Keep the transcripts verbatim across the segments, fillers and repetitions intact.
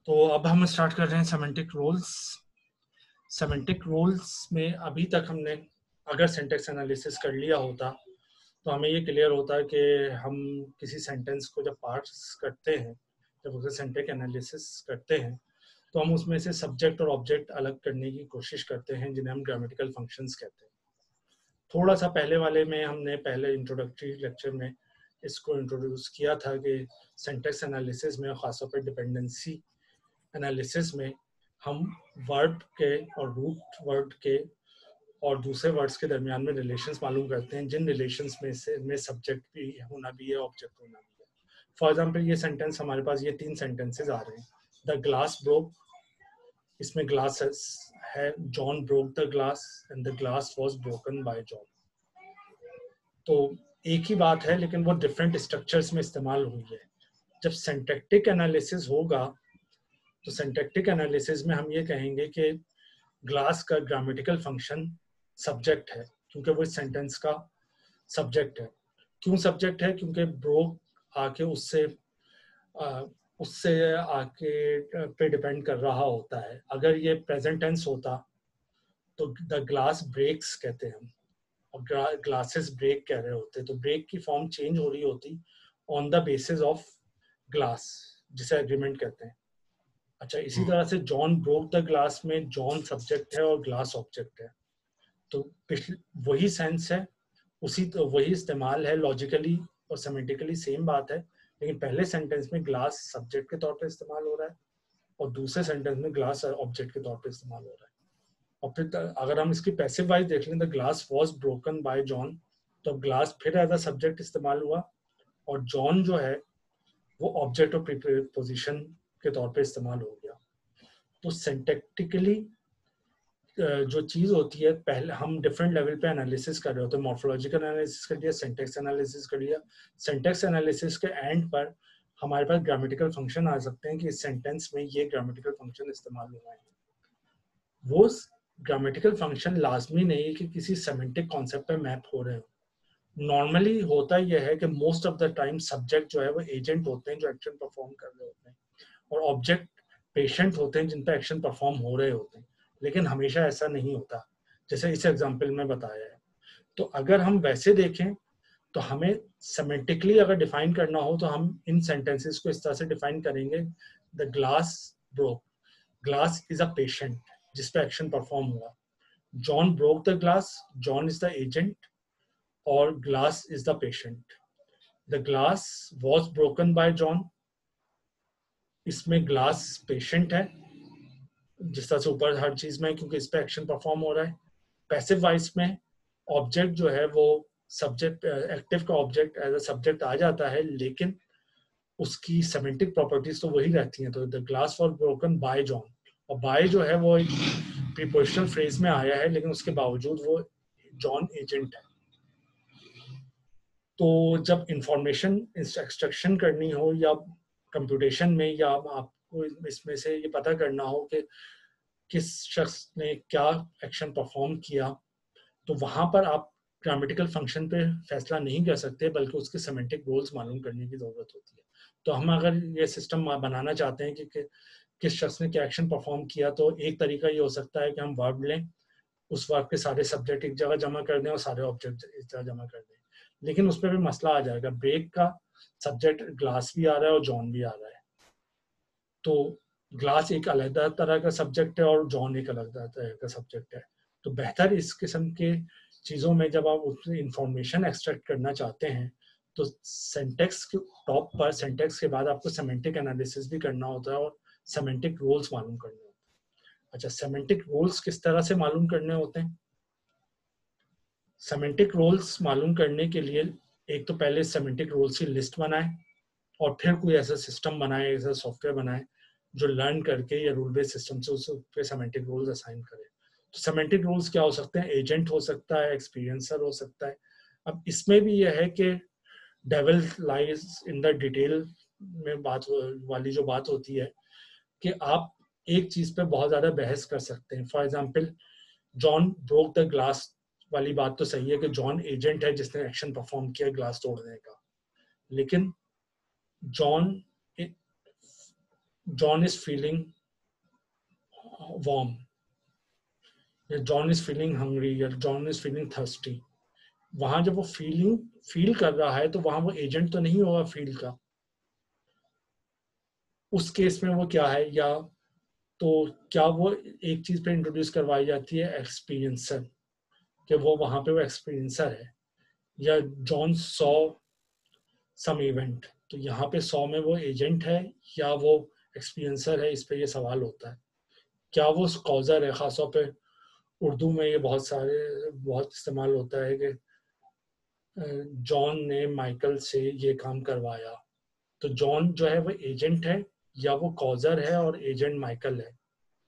तो अब हम स्टार्ट कर रहे हैं सेमेंटिक रोल्स। सेमेंटिक रोल्स में अभी तक हमने अगर सिंटेक्स एनालिसिस कर लिया होता तो हमें ये क्लियर होता कि हम किसी सेंटेंस को जब पार्स करते हैं, जब उसे सिंटेक्स एनालिसिस करते हैं तो हम उसमें से सब्जेक्ट और ऑब्जेक्ट अलग करने की कोशिश करते हैं, जिन्हें हम ग्रामेटिकल फंक्शंस कहते हैं। थोड़ा सा पहले वाले में हमने पहले इंट्रोडक्टरी लेक्चर में इसको इंट्रोड्यूस किया था कि सिंटेक्स एनालिसिस में, खासतौर पर डिपेंडेंसी एनालिसिस में, हम वर्ड के और रूट वर्ड के और दूसरे वर्ड्स के दरमियान में रिलेशंस मालूम करते हैं, जिन रिलेशंस में से में सब्जेक्ट भी होना भी है, ऑब्जेक्ट होना भी है। फॉर एग्जांपल, ये सेंटेंस हमारे पास, ये तीन सेंटेंसेस आ रहे हैं। द ग्लास ब्रोक, इसमें ग्लास है, John broke the glass and the glass was broken by John. तो एक ही बात है, लेकिन वो डिफरेंट स्ट्रक्चर्स में इस्तेमाल हुई है। जब सिंटैक्टिक एनालिसिस होगा तो सिंटैक्टिक एनालिसिस में हम ये कहेंगे कि ग्लास का ग्रामेटिकल फंक्शन सब्जेक्ट है, क्योंकि वो इस सेंटेंस का सब्जेक्ट है। क्यों सब्जेक्ट है? क्योंकि ब्रोक आके उससे आ, उससे आके पे डिपेंड कर रहा होता है। अगर ये प्रेजेंट टेंस होता तो द ग्लास ब्रेक्स कहते हैं हम, और ग्लासेस ब्रेक कह रहे होते, तो ब्रेक की फॉर्म चेंज हो रही होती on the basis of glass, जिसे एग्रीमेंट कहते हैं। अच्छा, इसी तरह से जॉन ब्रोक द ग्लास में जॉन सब्जेक्ट है और ग्लास ऑब्जेक्ट है, तो पिछले वही सेंस है, उसी तो वही इस्तेमाल है, लॉजिकली और सेमेंटिकली सेम बात है। लेकिन पहले सेंटेंस में ग्लास सब्जेक्ट के तौर पे इस्तेमाल हो रहा है और दूसरे सेंटेंस में ग्लास ऑब्जेक्ट के तौर पे इस्तेमाल हो रहा है। और फिर अगर हम इसकी पैसिव वाइज देख लें, the glass was broken by John, तो ग्लास फिर एज अ सब्जेक्ट इस्तेमाल हुआ और जॉन जो है वो ऑब्जेक्ट ऑफ प्रीपोजिशन के तौर पे इस्तेमाल हो गया। तो सिंटैक्टिकली जो चीज होती है, पहले हम डिफरेंट लेवल पे एनालिसिस कर रहे होते हैं। मॉर्फोलॉजिकल एनालिसिस कर लिया, सिंटैक्स एनालिसिस कर लिया। सिंटैक्स एनालिसिस के एंड पर हमारे पास ग्रामेटिकल फंक्शन आ सकते हैं कि इस सेंटेंस में ये ग्रामेटिकल फंक्शन इस्तेमाल हो रहा है। वो ग्रामेटिकल फंक्शन लाजमी नहीं है कि किसी सेमेंटिक कॉन्सेप्ट पे मैप हो रहे हो। नॉर्मली होता यह है कि most of the time subject जो है वो एजेंट होते हैं जो एक्शन परफॉर्म कर रहे होते हैं, और ऑब्जेक्ट पेशेंट होते हैं जिन पे एक्शन परफॉर्म हो रहे होते हैं। लेकिन हमेशा ऐसा नहीं होता, जैसे इस एग्जांपल में बताया है। तो अगर हम वैसे देखें तो हमें सेमेंटिकली अगर डिफाइन करना हो तो हम इन सेंटेंसेस को इस तरह से डिफाइन करेंगे, the glass broke, glass is a patient जिस पे एक्शन परफॉर्म हुआ। John broke the glass, John is the agent और glass is the patient. The glass was broken by John, इसमें ग्लास पेशेंट है जिस तरह से ऊपर हर चीज में, क्योंकि इस पे एक्शन परफॉर्म हो रहा है। पैसिव वॉइस में ऑब्जेक्ट जो है वो सब्जेक्ट, एक्टिव का ऑब्जेक्ट एज अ सब्जेक्ट आ जाता है, लेकिन उसकी सेमेंटिक प्रॉपर्टीज तो वही रहती हैं। तो the glass was broken by John, और बाय जो है वो एक प्रीपोजिशनल फ्रेज में आया है, लेकिन उसके बावजूद वो जॉन एजेंट है। तो जब इंफॉर्मेशन एक्सट्रैक्शन करनी हो या कंप्यूटेशन में, या आपको इसमें से ये पता करना हो कि किस शख्स ने क्या एक्शन परफॉर्म किया, तो वहां पर आप ग्रामेटिकल फंक्शन पे फैसला नहीं कर सकते, बल्कि उसके सेमेंटिक रोल्स मालूम करने की जरूरत होती है। तो हम अगर ये सिस्टम बनाना चाहते हैं कि, कि किस शख्स ने क्या एक्शन परफॉर्म किया, तो एक तरीका ये हो सकता है कि हम वर्ब लें, उस वर्ब के सारे सब्जेक्ट एक जगह जमा कर दें और सारे ऑब्जेक्ट एक जगह जमा कर दें। लेकिन उसमें भी मसला आ जाएगा, ब्रेक का सब्जेक्ट ग्लास भी आ रहा है और जॉन भी आ रहा है, तो ग्लास एक अलग तरह का सब्जेक्ट है और जॉन एक अलग तरह का सब्जेक्ट है। तो बेहतर इस किस्म के चीज़ों में जब आप उससे इंफॉर्मेशन एक्सट्रैक्ट करना चाहते हैं तो सेंटेक्स के टॉप पर, सेंटेक्स के बाद आपको सेमेंटिक एनालिसिस भी करना होता है और सेमेंटिक रोल्स मालूम करने होते हैं। अच्छा, सेमेंटिक रोल्स किस तरह से मालूम करने होते हैं? सेमेंटिक रोल्स मालूम करने के लिए एक तो पहले सेमेंटिक रोल्स की लिस्ट बनाएं और फिर कोई ऐसा सिस्टम बनाए, ऐसा सॉफ्टवेयर बनाए जो लर्न करके या रूल बेस्ड सिस्टम से उस पे सेमेंटिक रोल्स असाइन करे। तो सेमेंटिक रोल्स क्या हो सकते हैं? एजेंट हो सकता है, एक्सपीरियंसर हो सकता है। अब इसमें भी यह है कि devil lies in the detail में बात वाली जो बात होती है कि आप एक चीज पे बहुत ज्यादा बहस कर सकते हैं। For example, John broke the glass वाली बात तो सही है कि जॉन एजेंट है जिसने एक्शन परफॉर्म किया ग्लास तोड़ने का, लेकिन John John is feeling warm, या जॉन इज फीलिंग हंग्री, या जॉन इज फीलिंग थर्स्टी। वहां जब वो फीलिंग फील कर रहा है तो वहां वो एजेंट तो नहीं होगा फील का। उस केस में वो क्या है, या तो क्या वो एक चीज पे इंट्रोड्यूस करवाई जाती है एक्सपीरियंसर, कि वो वहां पे वो एक्सपीरियंसर है, या जॉन सॉ सम इवेंट, तो यहाँ पे सॉ में वो एजेंट है या वो एक्सपीरियंसर है, इस पे ये सवाल होता है। क्या वो कॉजर है, खासतौर पे उर्दू में ये बहुत सारे बहुत इस्तेमाल होता है कि जॉन ने माइकल से ये काम करवाया, तो जॉन जो है वो एजेंट है या वो कॉजर है और एजेंट माइकल है।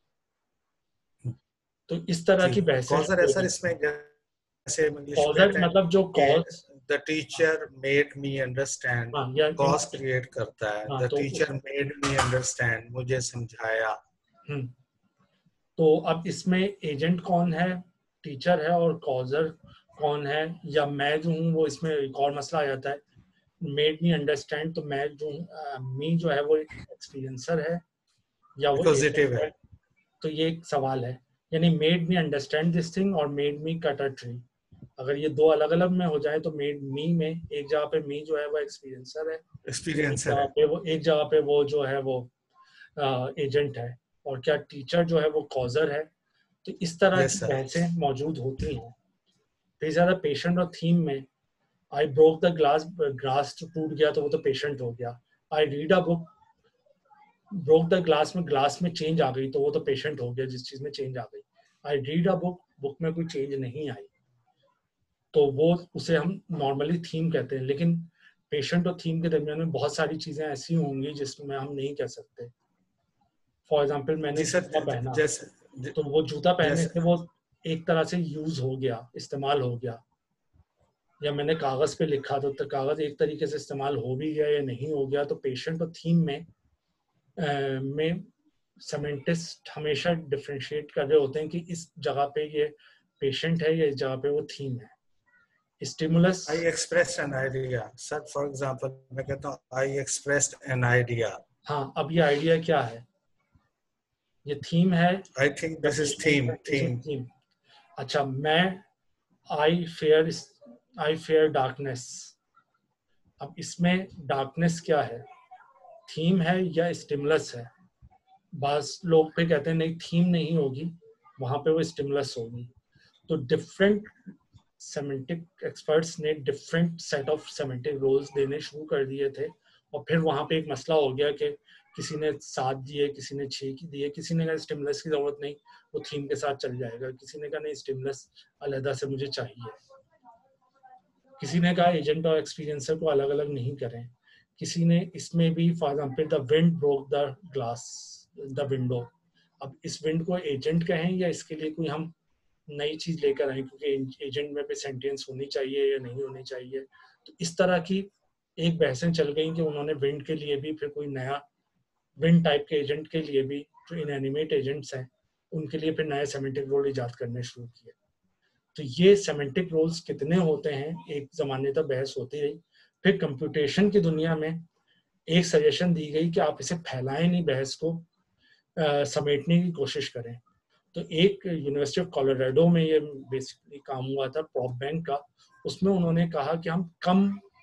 तो इस तरह जी, की बहसें कॉजर है सर, इसमें जैसे इंग्लिश में कॉजर कहते हैं मतलब जो cause, the teacher made me understand, हाँ या कॉज क्रिएट करता है, हाँ द तो टीचर मेड मी अंडरस्टैंड, मुझे समझाया। हम्म तो अब इसमें एजेंट कौन है, टीचर है, और कॉजर कौन है, या मैं जो हूँ वो, इसमें एक और मसला आ जाता है। मेड मी अंडरस्टैंड, तो मैं जो मी जो है वो एक्सपीरियंसर है या वो पॉजिटिव एजेंट है। है, तो ये एक सवाल है। यानी made me understand this thing और made me cut a tree, अगर ये दो अलग अलग में हो जाए तो मेड मी में एक जगह पे मी जो है वो एक्सपीरियंसर है, एक एक्सपीरियंसर जगह है। पे वो एक जगह पे वो जो है वो एजेंट है, और क्या टीचर जो है वो कॉजर है। तो इस तरह की यस सर। बहसें मौजूद होती हैं। फिर ज़्यादा पेशेंट और थीम में, I broke the glass, glass टूट गया तो वो तो पेशेंट हो गया। I read a book, broke the glass में ग्लास में चेंज आ गई तो वो तो पेशेंट हो गया जिस चीज में चेंज आ गई। I read a book, book में कोई चेंज नहीं आई, तो वो उसे हम नॉर्मली थीम कहते हैं। लेकिन पेशेंट और थीम के दरमियान में बहुत सारी चीजें ऐसी होंगी जिसमें हम नहीं कह सकते। फॉर एग्जाम्पल मैंने जी सर, जूता पहना, जैसे तो वो जूता पहनने जैसे से वो एक तरह से यूज हो गया, इस्तेमाल हो गया। या मैंने कागज पे लिखा तो, तो कागज एक तरीके से इस्तेमाल हो भी गया या नहीं हो गया। तो पेशेंट और थीम में अ, में सेमेंटिस्ट हमेशा डिफ्रेंशिएट कर रहे होते हैं कि इस जगह पे ये पेशेंट है या इस जगह पे वो थीम है। Stimulus, I expressed an idea sir, for example मैं कहता हूँ आई एक्सप्रेस्ड एन आइडिया। हाँ अब ये आइडिया क्या है, ये थीम है आई थिंक या दिस इज पेशेंट थीम, है, दिस इज थीम। थीम। अच्छा, मैं I fear I fear darkness, अब इसमें डार्कनेस क्या है, थीम है या स्टिमुलस है। बस लोग पे कहते हैं नहीं थीम नहीं होगी, वहां पे वो स्टिमुलस होगी। तो डिफरेंट सेमेंटिक एक्सपर्ट्स ने different set of semantic roles देने शुरू कर दिए थे, और फिर वहां पे एक मसला हो गया कि किसी ने सात दिए, किसी ने छह की दिए, किसी ने कहा स्टिमुलस की जरूरत नहीं, वो थीम के साथ चल जाएगा, किसी ने कहा नहीं स्टिमुलस अलहदा से मुझे चाहिए, किसी ने कहा एजेंट और एक्सपीरियंसर को अलग अलग नहीं करें, किसी ने इसमें भी for example the wind broke the glass, the window. अब इस विंड को एजेंट कहें या इसके लिए कोई हम नई चीज लेकर आए, क्योंकि एजेंट में भी सेंटेंस होनी चाहिए या नहीं होनी चाहिए। तो इस तरह की एक बहसें चल गई कि उन्होंने विंड के लिए भी फिर कोई नया विंड टाइप के एजेंट के लिए भी, जो इनएनिमेट एजेंट्स हैं उनके लिए फिर नए सेमेंटिक रोल इजाद करने शुरू किए। तो ये सेमेंटिक रोल्स कितने होते हैं एक जमाने तक बहस होती रही। फिर कंप्यूटेशन की दुनिया में एक सजेशन दी गई कि आप इसे फैलाएं नहीं, बहस को आ, समेटने की कोशिश करें। तो एक यूनिवर्सिटी ऑफ कोलोराडो में ये बेसिकली काम हुआ था, प्रॉप बैंक का। उसमें उन्होंने कहा कि हम कम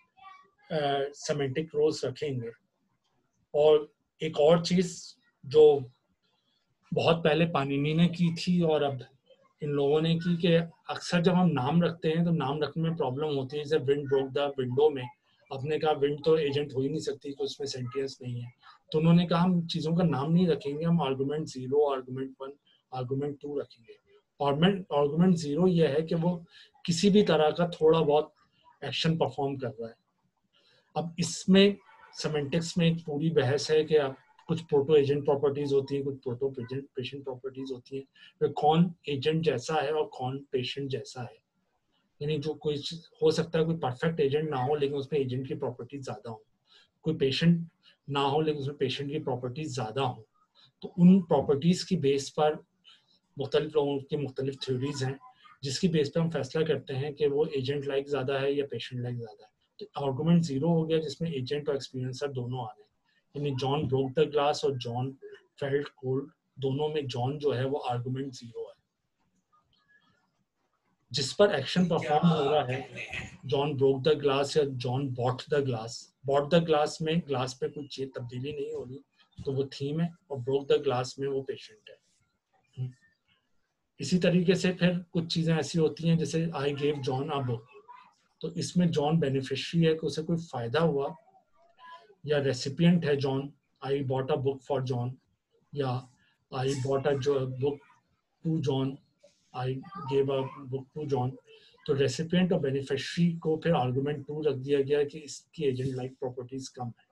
सेमेंटिक रोल्स रखेंगे। और एक और चीज जो बहुत पहले पाणिनि ने की थी और अब इन लोगों ने की, कि अक्सर जब हम नाम रखते हैं तो नाम रखने में प्रॉब्लम होती है। जैसे विंड ब्रोक द विंडो में आपने कहा विंड तो एजेंट हो ही नहीं सकती, तो उसमें सेंटियंस नहीं है। तो उन्होंने कहा हम चीज़ों का नाम नहीं रखेंगे, हम argument zero, argument one, argument two रखेंगे। आर्गुमेंट आर्गुमेंट जीरो यह है कि वो किसी भी तरह का थोड़ा बहुत एक्शन परफॉर्म कर रहा है। अब इसमें सेमेंटिक्स में एक पूरी बहस है कि आप कुछ प्रोटो एजेंट प्रॉपर्टीज होती हैं, कुछ प्रोटो पेशेंट प्रॉपर्टीज होती हैं, तो कौन एजेंट जैसा है और कौन पेशेंट जैसा है। यानी जो कोई हो सकता है कोई परफेक्ट एजेंट ना हो लेकिन उसमें एजेंट की प्रॉपर्टीज ज्यादा हो, कोई पेशेंट ना हो लेकिन उसमें पेशेंट की प्रॉपर्टीज ज्यादा हो। तो उन प्रॉपर्टीज की बेस पर मुख्तलिफ लोगों की मुख्तलिफ थ्योरीज हैं, जिसकी बेस पर हम फैसला करते हैं कि वो एजेंट लाइक ज्यादा है या पेशेंट लाइक ज्यादा है। तो आर्गुमेंट जीरो हो गया जिसमें एजेंट और एक्सपीरियंसर दोनों आ रहे हैं। यानी जॉन ब्रोक द ग्लास और जॉन फेल्ट कोल्ड, दोनों में जॉन जो है वो आर्गुमेंट जीरो है। जिस पर एक्शन परफॉर्म हो रहा है, जॉन ब्रोक द ग्लास या John bought the glass, bought the glass में ग्लास पे कुछ चीज तब्दीली नहीं हो रही तो वो थीम है, और ब्रोक द ग्लास में वो पेशेंट है। इसी तरीके से फिर कुछ चीजें ऐसी होती हैं जैसे I gave John a book, तो इसमें जॉन बेनिफिशियरी है कि उसे कोई फायदा हुआ, या रेसिपिएंट है John, I bought a book for John, या I bought a book to John, I gave a book to John. तो रेसिपिएंट और बेनिफिशियरी को फिर आर्गुमेंट टू रख दिया गया कि इसकी एजेंट लाइक प्रॉपर्टीज कम है।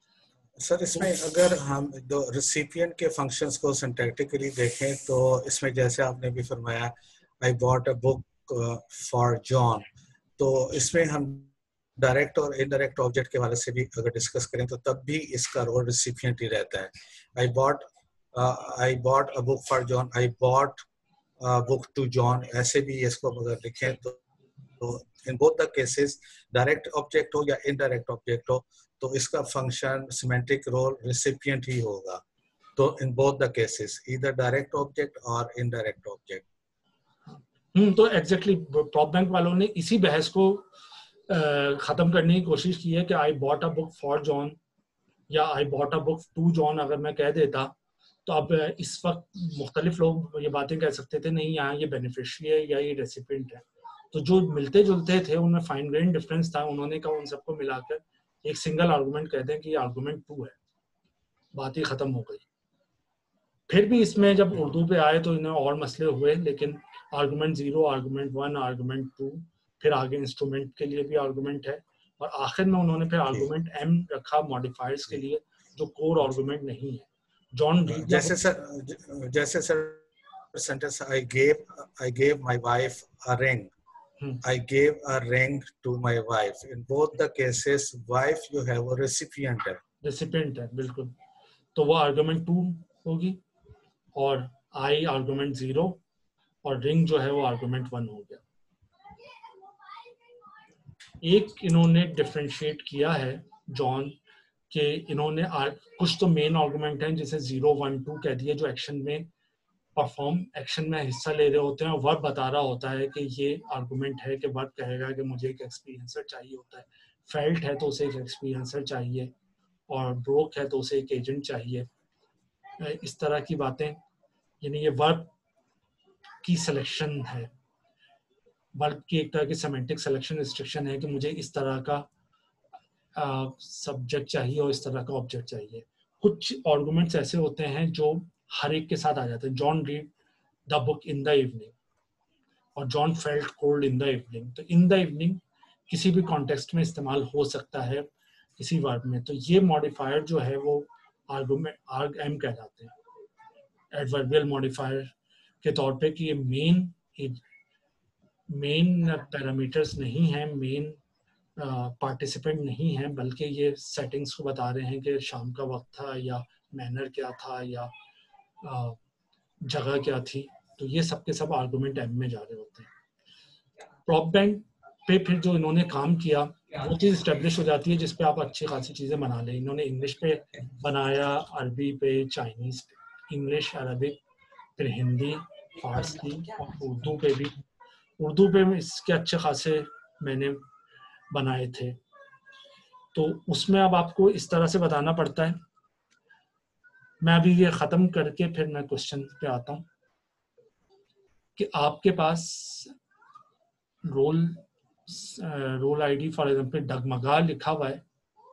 सर इसमें अगर हम दो रिसिपिएंट के फंक्शंस को सिंटैक्टिकली देखें तो इसमें जैसे आपने भी फरमाया I bought a book for John, तो इसमें हम डायरेक्ट और इनडायरेक्ट ऑब्जेक्ट के वाले से भी अगर डिस्कस करें तो तब भी इसका रोल रिसिपिएंट ही रहता है। I bought I bought a book for John, I bought book to John, ऐसे भी इसको अगर लिखें तो, तो in both the cases direct object हो या इनडायरेक्ट ऑब्जेक्ट हो तो इसका फंक्शन सिमेंटिक रोल रिसिपिएंट ही होगा। तो in both the cases either direct object और इनडायरेक्ट ऑब्जेक्ट। हम्म तो एग्जैक्टली प्रॉप बैंक वालों ने इसी बहस को uh, खत्म करने की कोशिश की है कि I bought a book for John या I bought a book to John अगर मैं कह देता तो अब इस वक्त मुख्तलिफ लोग ये बातें कह सकते थे नहीं यहाँ ये बेनिफिशियरी है या ये रेसिपिएंट है। तो जो मिलते जुलते थे उनमें फाइन ग्रेन डिफरेंस था, उन्होंने कहा उन सबको मिलाकर एक सिंगल आर्गुमेंट कहते हैं कि ये आर्गुमेंट टू है, बात ही खत्म हो गई। फिर भी इसमें जब उर्दू पे आए तो इन्हें और मसले हुए, लेकिन argument zero, argument one, argument two, फिर आगे इंस्ट्रूमेंट के लिए भी आर्गुमेंट है, और आखिर में उन्होंने फिर आर्गुमेंट एम रखा मॉडिफायर्स के लिए जो कोर आर्गुमेंट नहीं है। जॉन रीड जैसे सर जैसे sir sentence I gave I gave my wife a ring, I gave a ring to my wife. In both the cases, wife जो है वो recipient है। recipient है, बिल्कुल। तो वो आर्गुमेंट टू होगी, और आई आर्गुमेंट जीरो, और रिंग जो है वो आर्गुमेंट वन हो गया। एक इन्होंने डिफरेंशिएट किया है जॉन के, इन्होंने कुछ तो मेन आर्गुमेंट हैं जैसे जीरो वन टू कह दिए जो एक्शन में परफॉर्म एक्शन में हिस्सा ले रहे होते हैं, और वर्ब बता रहा होता है कि ये आर्गुमेंट है कि वर्ब कहेगा कि मुझे एक एक्सपीरियंसर चाहिए होता है, फेल्ट है तो उसे एक एक्सपीरियंसर चाहिए, और ब्रोक है तो उसे एक एजेंट चाहिए, इस तरह की बातें। यानी ये वर्ब की सिलेक्शन है, वर्ब की एक तरह की सेमेंटिक सिलेक्शन रिस्ट्रिक्शन है कि मुझे इस तरह का सब्जेक्ट uh, चाहिए और इस तरह का ऑब्जेक्ट चाहिए। कुछ आर्गुमेंट्स ऐसे होते हैं जो हर एक के साथ आ जाते हैं, John read the book in the evening और John felt cold in the evening. तो इन द इवनिंग किसी भी कॉन्टेक्स्ट में इस्तेमाल हो सकता है किसी वर्ब में, तो ये मॉडिफायर जो है वो आर्गुमेंट आर्ग एम कहलाते हैं एडवर्बियल मॉडिफायर के तौर पे, कि ये मेन मेन पैरामीटर्स नहीं है, मेन पार्टिसिपेंट uh, नहीं है, बल्कि ये सेटिंग्स को बता रहे हैं कि शाम का वक्त था या मैनर क्या था या uh, जगह क्या थी। तो ये सब के सब आर्गुमेंट एम में जा रहे होते हैं। प्रॉप बैंक पे फिर जो इन्होंने काम किया वो चीज़ स्टेब्लिश हो जाती है जिस पे आप अच्छी खासी चीज़ें बना लें। इन्होंने इंग्लिश पे बनाया, अरबी पे, चाइनीज़ पे, इंग्लिश, अरबिक, फिर हिंदी, फारसी और उर्दू पे भी। उर्दू पे इसके अच्छे खासे मैंने बनाए थे। तो उसमें अब आपको इस तरह से बताना पड़ता है। मैं अभी ये ख़त्म करके फिर मैं क्वेश्चन पे आता हूँ कि आपके पास role role ID for example डगमगा लिखा हुआ है,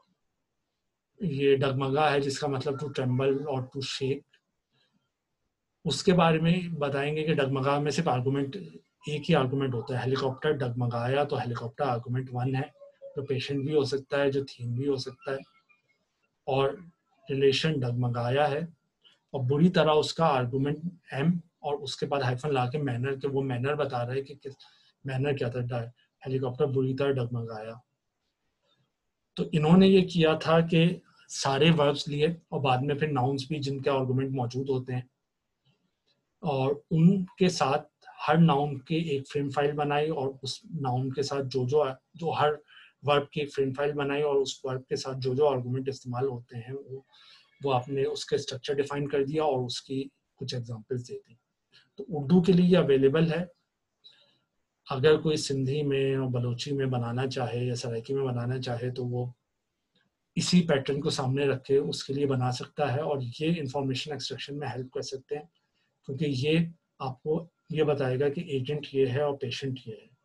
ये डगमगा है जिसका मतलब टू ट्रेम्बल और टू शेक। उसके बारे में बताएंगे कि डगमगा में सिर्फ आर्गुमेंट एक ही आर्गुमेंट होता है, हेलीकॉप्टर डगमगाया, तो हेलीकॉप्टर आर्गुमेंट वन है, जो पेशेंट भी हो सकता है, जो थीम भी हो सकता है, और रिलेशन डगमगाया है, और बुरी तरह उसका आर्गुमेंट एम, और उसके बाद हाइफन ला के मैनर के वो मैनर बता रहा है कि किस मैनर क्या था, हेलीकॉप्टर बुरी तरह डगमगाया। तो इन्होंने ये किया था कि सारे वर्ब्स लिए और बाद में फिर नाउन्स भी जिनके आर्गुमेंट मौजूद होते हैं, और उनके साथ हर नाउन के एक फ्रेम फाइल बनाई, और उस नाउन के साथ जो जो जो हर वर्ब की फ्रेम फाइल बनाई और उस वर्ब के साथ जो जो आर्गुमेंट इस्तेमाल होते हैं वो वो आपने उसके स्ट्रक्चर डिफाइन कर दिया और उसकी कुछ एग्जांपल्स दे दी। तो उर्दू के लिए ये अवेलेबल है। अगर कोई सिंधी में और बलोची में बनाना चाहे या सराइकी में बनाना चाहे तो वो इसी पैटर्न को सामने रख के उसके लिए बना सकता है और ये इंफॉर्मेशन एक्सट्रैक्शन में हेल्प कर सकते हैं, क्योंकि ये आपको ये बताएगा कि एजेंट ये है और पेशेंट ये है।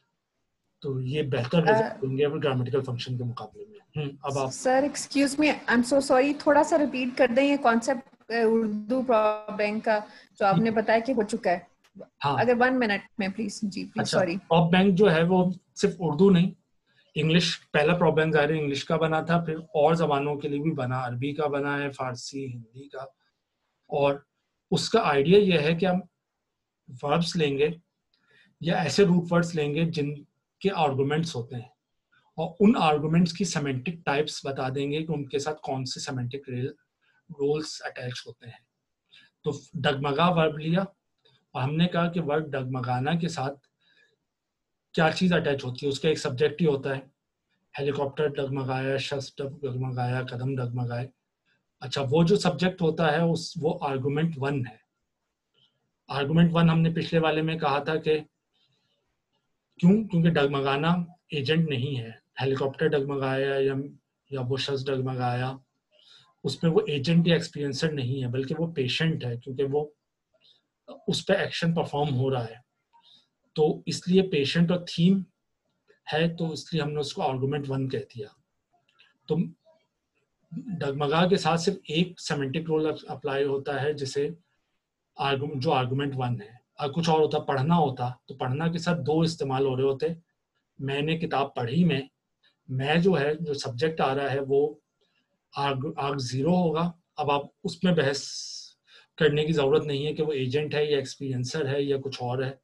तो ये बेहतर रिजल्ट देंगे ग्रामेटिकल फंक्शन के मुकाबले में। अब आप sir excuse me, I am so sorry, थोड़ा सा रिपीट कर दें ये कॉन्सेप्ट उर्दू प्रॉप बैंक का जो आपने बताया कि हो चुका है। हाँ, अगर वन मिनट में प्लीज। जी प्लीज, सॉरी। प्रॉप बैंक जो है वो सिर्फ उर्दू नहीं, इंग्लिश, पहला प्रॉप बैंक ज़ाहिर इंग्लिश का बना था, फिर और जबानों के लिए भी बना, अरबी का बना है, फारसी, हिंदी का। और उसका आइडिया यह है कि हम वर्ब्स लेंगे या ऐसे रूट वर्ड्स लेंगे जिनके आर्गुमेंट्स होते हैं और उन आर्गुमेंट्स की सेमेंटिक टाइप्स बता देंगे कि उनके साथ कौन से सेमेंटिक रोल्स अटैच होते हैं। तो डगमगा वर्ब लिया और हमने कहा कि वर्ब डगमगाना के साथ क्या चीज़ अटैच होती है, उसका एक सब्जेक्ट ही होता है। हेलीकॉप्टर डगमगाया, शख्स डगमगाया, कदम डगमगाए। अच्छा, वो जो सब्जेक्ट होता है उस वो आर्गुमेंट वन है। आर्गुमेंट वन हमने पिछले वाले में कहा था कि क्यों, क्योंकि डगमगाना एजेंट नहीं है। हेलीकॉप्टर डगमगाया या या वो शख्स डगमगाया, उसमें वो एजेंट या एक्सपीरियंसर नहीं है, बल्कि वो पेशेंट है, क्योंकि वो उस पर एक्शन परफॉर्म हो रहा है। तो इसलिए पेशेंट और थीम है, तो इसलिए हमने उसको आर्गुमेंट वन कह दिया। तो डगमगा के साथ सिर्फ एक सेमेंटिक रोल अप्लाई होता है, जिसे आर्गुमेंट जो आर्गुमेंट वन है। अगर कुछ और होता, पढ़ना होता, तो पढ़ना के साथ दो इस्तेमाल हो रहे होते। मैंने किताब पढ़ी में, मैं जो है जो सब्जेक्ट आ रहा है वो आर्ग आर्ग जीरो होगा। अब आप उसमें बहस करने की जरूरत नहीं है कि वो एजेंट है या एक्सपीरियंसर है या कुछ और है।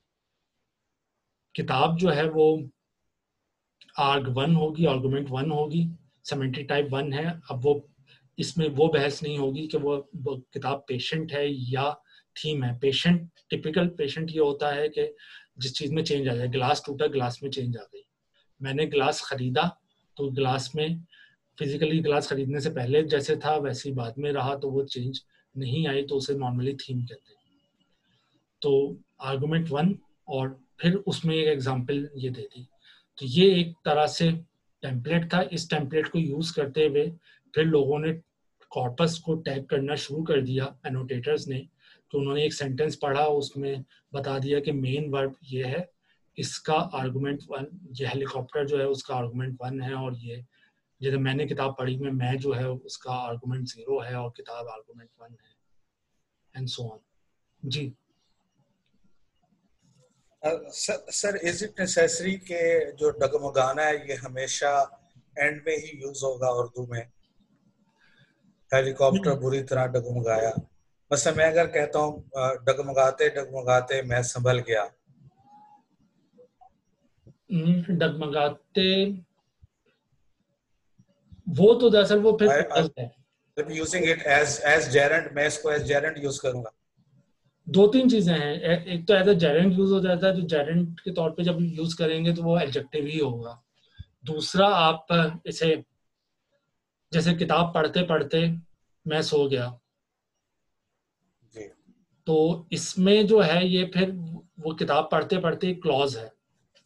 किताब जो है वो आर्ग वन होगी, आर्गुमेंट वन होगी, सेमेंटिक टाइप वन है। अब वो इसमें वो बहस नहीं होगी कि वो, वो किताब पेशेंट है या थीम है। पेशेंट, टिपिकल पेशेंट ये होता है कि जिस चीज में चेंज आ जाए, गिलास टूटा, गिलास में चेंज आ गई। मैंने गिलास खरीदा तो गिलास में फिजिकली गिलास खरीदने से पहले जैसे था वैसे ही बाद में रहा, तो वो चेंज नहीं आई, तो उसे नॉर्मली थीम कहते हैं। तो आर्गुमेंट वन और फिर उसमें एक एग्जांपल ये दे दी। तो ये एक तरह से टेम्पलेट था। इस टेम्पलेट को यूज करते हुए फिर लोगों ने कॉर्पस को टैग करना शुरू कर दिया, एनोटेटर्स ने। तो उन्होंने एक सेंटेंस पढ़ा, उसमें बता दिया कि मेन वर्ब ये है, इसका आर्गुमेंट वन, ये हेलीकॉप्टर जो है उसका आर्गुमेंट वन है, और ये जैसे मैंने किताब पढ़ी में मैं जो है उसका आर्गुमेंट जीरो है और किताब आर्गुमेंट वन है, एंड सो ऑन। जी सर, इज इट नेसेसरी कि जो डगमगाना है ये हमेशा एंड में ही यूज होगा उर्दू में? हेलीकॉप्टर बुरी तरह डगमगाया, बस मैं अगर कहता हूँ डगमगाते डगमगाते मैं संभल गया, डगमगाते, वो तो दरअसल वो फिर I, I, using it as as gerund, मैं इसको एज जेरेंट यूज करूंगा। दो तीन चीजें हैं। एक तो एज अ जेरेंट यूज हो जाता है, तो जेरेंट के तौर पे जब यूज करेंगे तो वो एडजेक्टिव ही होगा। दूसरा, आप इसे जैसे किताब पढ़ते पढ़ते मैं सो गया, जी। तो इसमें जो है ये फिर वो किताब पढ़ते पढ़ते क्लॉज है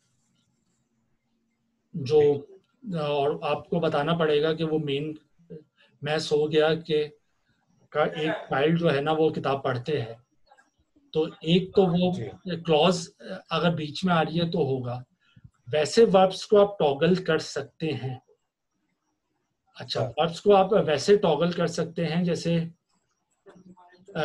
जो, और आपको बताना पड़ेगा कि वो मेन मैं सो गया के का एक चाइल्ड जो है ना वो किताब पढ़ते हैं। तो एक तो वो क्लॉज अगर बीच में आ रही है तो होगा। वैसे वर्ब्स को आप टॉगल कर सकते हैं। अच्छा, वर्ब्स को आप वैसे टॉगल कर सकते हैं जैसे आ,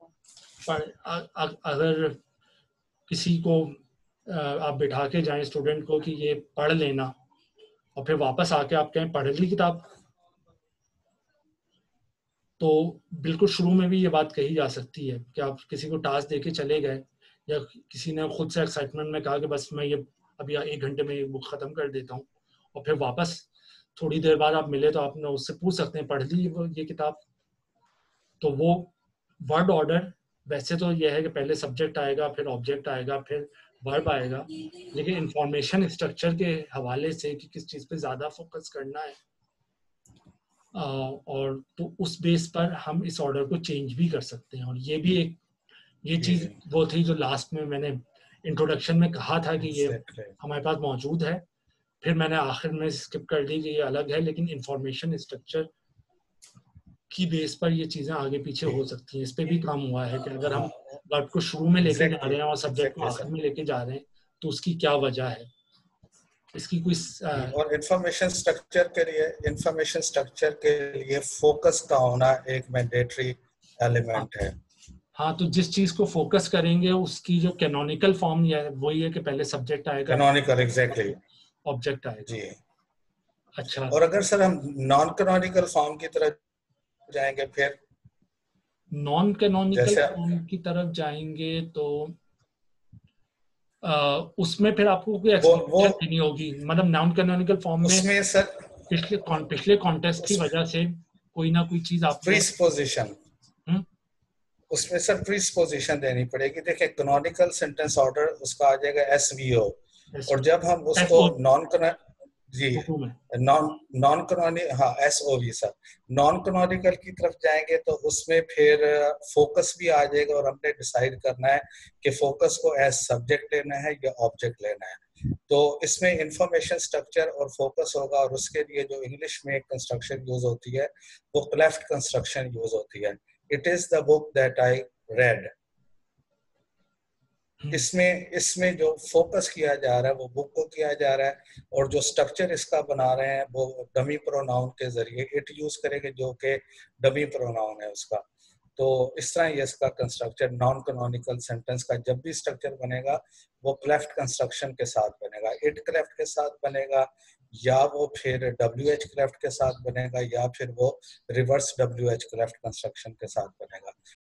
अगर किसी को आप बिठा के जाएं स्टूडेंट को कि ये पढ़ लेना, और फिर वापस आके आप कहें पढ़ ली किताब, तो बिल्कुल शुरू में भी ये बात कही जा सकती है कि आप किसी को टास्क देके चले गए, या किसी ने खुद से एक्साइटमेंट में कहा कि बस मैं ये अभी एक घंटे में ये बुक खत्म कर देता हूँ, और फिर वापस थोड़ी देर बाद आप मिले तो आपने उससे पूछ सकते हैं पढ़ ली ये किताब। तो वो वर्ड ऑर्डर वैसे तो ये है कि पहले सब्जेक्ट आएगा, फिर ऑब्जेक्ट आएगा, फिर वर्ब आएगा, लेकिन इंफॉर्मेशन स्ट्रक्चर के हवाले से कि किस चीज़ पे ज़्यादा फोकस करना है आ, और तो उस बेस पर हम इस ऑर्डर को चेंज भी कर सकते हैं। और ये भी एक ये चीज़ वो थी जो लास्ट में मैंने इंट्रोडक्शन में कहा था कि ये हमारे पास मौजूद है, फिर मैंने आखिर में स्किप कर दी कि ये अलग है, लेकिन इंफॉर्मेशन स्ट्रक्चर की बेस पर ये चीज़ें आगे पीछे हो सकती हैं। इस पे भी काम हुआ है कि अगर हम वर्ब को शुरू में लेके जा रहे हैं और सब्जेक्ट को आखिर में लेके जा रहे हैं तो उसकी क्या वजह है, इसकी कोई आ, और इंफॉर्मेशन स्ट्रक्चर के लिए इंफॉर्मेशन स्ट्रक्चर के लिए फोकस का होना एक मैंडेटरी एलिमेंट है। हाँ, तो जिस चीज को फोकस करेंगे उसकी जो कैनोनिकल फॉर्म या वही है कि पहले सब्जेक्ट आएगा, कैनोनिकल, एग्जैक्टली, ऑब्जेक्ट आएगा जी। अच्छा, और अगर सर हम नॉन कैनोनिकल फॉर्म की तरफ जाएंगे, फिर नॉन कैनोनिकल फॉर्म की तरफ जाएंगे तो आ, उसमें फिर आपको कोई एक्सप्लेनेशन देनी होगी। मतलब नॉन कैनोनिकल फॉर्म में उसमें सर पिछले पिछले कॉन्टेक्स्ट की वजह से कोई ना कोई चीज आपको प्रीसपोजिशन उसमें सर प्रीसपोजिशन देनी पड़ेगी। देखिए, कैनोनिकल सेंटेंस ऑर्डर उसका आ जाएगा एसवीओ, और जब हम उसको नॉन जी नॉन नॉन कैनोनिक हाँ एसओवी सर नॉन कैनोनिकल की तरफ जाएंगे तो उसमें फिर फोकस भी आ जाएगा, और हमने डिसाइड करना है कि फोकस को एज सब्जेक्ट लेना है या ऑब्जेक्ट लेना है। तो इसमें इंफॉर्मेशन स्ट्रक्चर और फोकस होगा, और उसके लिए जो इंग्लिश में कंस्ट्रक्शन यूज होती है वो क्लेफ्ट कंस्ट्रक्शन यूज होती है। It is the book that I read. इसमें इसमें जो फोकस किया जा रहा है वो बुक को किया जा रहा है, और जो स्ट्रक्चर इसका बना रहे हैं वो डमी प्रोनाउन के जरिए इट यूज करेंगे, जो कि डमी प्रोनाउन है उसका। तो इस तरह ये इसका कंस्ट्रक्चर नॉन कैनोनिकल सेंटेंस का जब भी स्ट्रक्चर बनेगा वो क्लेफ्ट कंस्ट्रक्शन के साथ बनेगा, इट क्लेफ्ट के साथ बनेगा, या वो फिर डब्ल्यू एच क्लेफ्ट के साथ बनेगा, या फिर वो reverse W H cleft construction के साथ बनेगा।